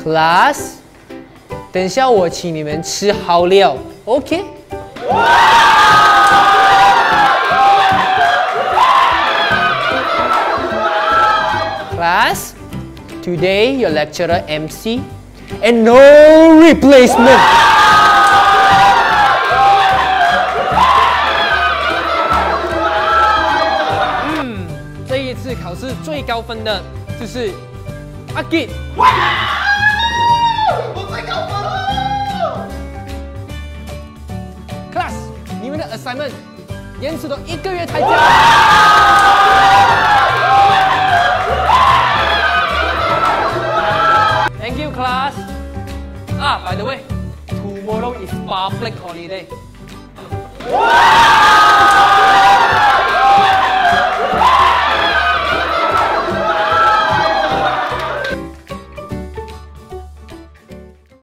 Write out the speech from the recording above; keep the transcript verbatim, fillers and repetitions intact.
Class， 等下我请你们吃好料 ，OK？ Class, today your lecturer M C and no replacement. 嗯，这一次考试最高分的就是阿吉。我最高分了 ！Class， 你们的 assignment 延迟了一个月才交。Thank you, class. Ah, by the way, tomorrow is public holiday.